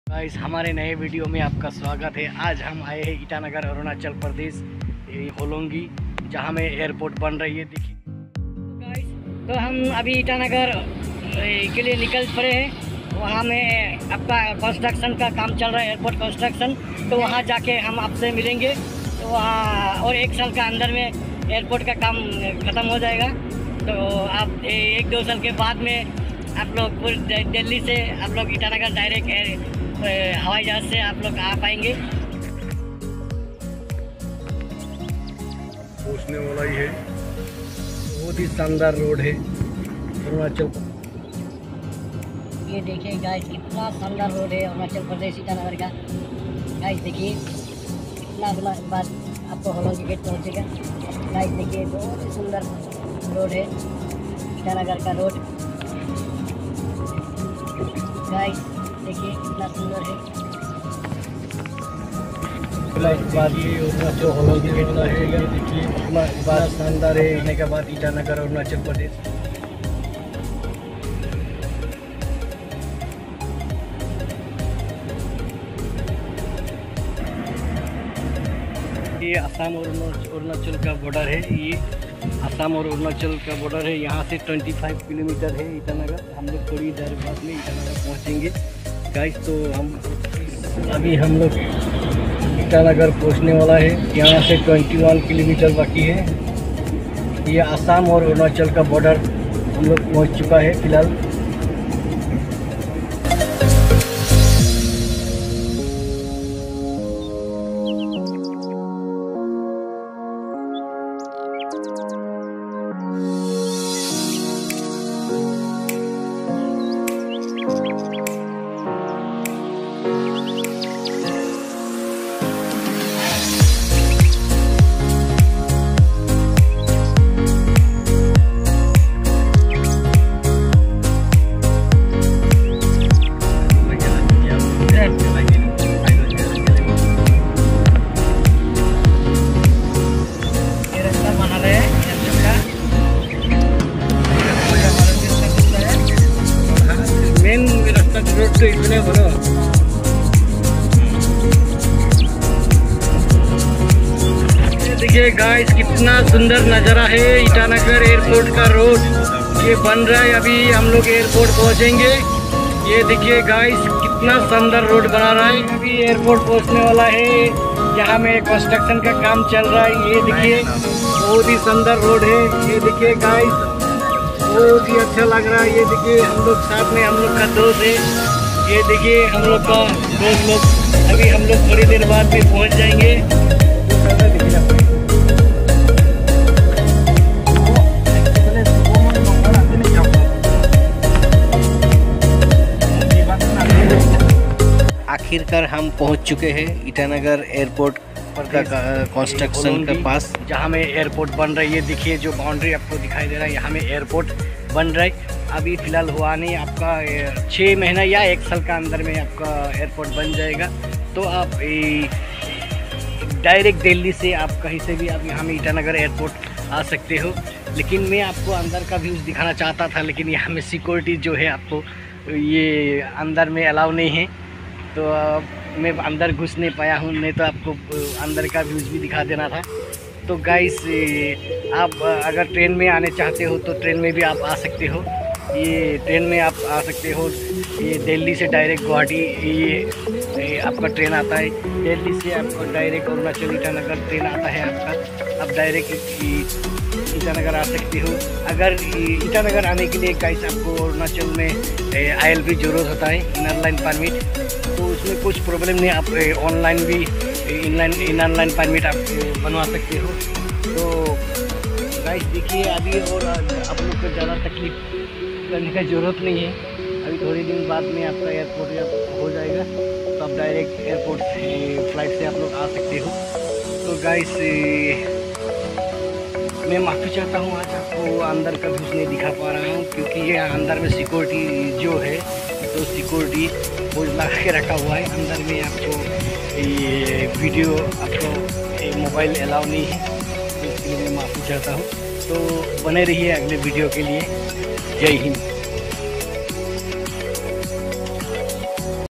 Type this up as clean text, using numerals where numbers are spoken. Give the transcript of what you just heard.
Guys हमारे नए video में आपका स्वागत है। आज हम आए हैं ईटानगर अरुणाचल प्रदेश होलोंगी, जहां में एयरपोर्ट बन रही है। देखिए गाइस, तो हम अभी ईटानगर के लिए निकल पड़े हैं। वहां में आपका कंस्ट्रक्शन का काम चल रहा है, एयरपोर्ट कंस्ट्रक्शन। तो वहां जाके हम आपसे मिलेंगे। तो वहाँ और 1 साल का अंदर में एयरपोर्ट का काम ख़त्म हो जाएगा। तो आप 1-2 साल के बाद में आप लोग दिल्ली से आप लोग ईटानगर डायरेक्ट हवाई जहाज से आप लोग आ पाएंगे। पहुंचने वाला ही है। बहुत ही शानदार रोड है अरुणाचल। ये देखिए गाइस, कितना शानदार रोड है अरुणाचल प्रदेश ईटानगर का। गाइस देखिए कितना बाद आपको होलोंगी गेट पहुंचेगा। गाइस देखिए बहुत ही सुंदर रोड है ईटानगर का रोड। गाइस देखिए कितना सुंदर है। बाद ये अरुणाचल होलोंगी गेट का है। ये देखिए कितना बड़ा शानदार है। आने के बाद ईटानगर अरुणाचल प्रदेश। ये असम और अरुणाचल का बॉर्डर है। ये असम और अरुणाचल का बॉर्डर है। यहाँ से 25 किलोमीटर है ईटानगर। हम लोग थोड़ी देर बाद में ईटानगर पहुँचेंगे गाइस। तो हम लोग ईटानगर पहुँचने वाला है। यहाँ से 21 किलोमीटर बाकी है। ये असम और अरुणाचल का बॉर्डर हम लोग पहुँच चुका है फिलहाल। तो इतने बनो देखिए गाइस, कितना सुंदर नज़ारा है ईटानगर एयरपोर्ट का रोड। ये बन रहा है, अभी हम लोग एयरपोर्ट पहुंचेंगे। ये देखिए गाइस, कितना सुंदर रोड बना रहा है। अभी एयरपोर्ट पहुंचने वाला है। यहाँ में कंस्ट्रक्शन का काम चल रहा है। ये देखिए बहुत ही सुंदर रोड है। ये देखिए गाइस, बहुत ही अच्छा लग रहा है। ये देखिए हम लोग साथ में, हम लोग का दोस्त है। ये देखिए हम लोग का दोस्त लोग। अभी हम लोग थोड़ी देर बाद में पहुंच जाएंगे। आखिरकार हम पहुंच चुके हैं ईटानगर एयरपोर्ट का कंस्ट्रक्शन के पास, जहां में एयरपोर्ट बन रही है। देखिए जो बाउंड्री आपको दिखाई दे रहा है, यहाँ में एयरपोर्ट बन रहा है। अभी फ़िलहाल हुआ नहीं, आपका 6 महीना या 1 साल का अंदर में आपका एयरपोर्ट बन जाएगा। तो आप डायरेक्ट दिल्ली से आप कहीं से भी आप यहाँ में ईटानगर एयरपोर्ट आ सकते हो। लेकिन मैं आपको अंदर का व्यूज़ दिखाना चाहता था, लेकिन यहाँ में सिक्योरिटी जो है आपको ये अंदर में अलाउ नहीं है। तो मैं अंदर घुस नहीं पाया हूँ, नहीं तो आपको अंदर का व्यूज़ भी दिखा देना था। तो गाइस, आप अगर ट्रेन में आने चाहते हो तो ट्रेन में भी आप आ सकते हो। ये ट्रेन में आप आ सकते हो। ये दिल्ली से डायरेक्ट गुवाहाटी ये आपका ट्रेन आता है। दिल्ली से आपको डायरेक्ट अरुणाचल ईटानगर ट्रेन आता है आपका। आप डायरेक्ट ईटानगर आ सकते हो। अगर ईटानगर आने के लिए गाइस आपको अरुणाचल में ILP ज़रूरत होता है, इनर लाइन परमिट। तो उसमें कुछ प्रॉब्लम नहीं, आप ऑनलाइन भी इनर लाइन परमिट आप बनवा सकते हो। तो गाइस देखिए, अभी और आप लोग को ज़्यादा तकलीफ करने की ज़रूरत नहीं है। अभी थोड़ी दिन बाद में आपका एयरपोर्ट हो जाएगा। तो आप डायरेक्ट एयरपोर्ट फ्लाइट से आप लोग आ सकते हो। तो गाइस मैं माफ़ी चाहता हूँ, आज आपको अंदर का व्यूज़ नहीं दिखा पा रहा हूँ, क्योंकि ये अंदर में सिक्योरिटी जो है, तो सिक्योरिटी पोज लगा के रखा हुआ है। अंदर में आपको ये वीडियो, आपको मोबाइल अलाउ नहीं है। इसके लिए मैं माफ़ी चाहता हूँ। तो बने रहिए अगले वीडियो के लिए। जय हिंद।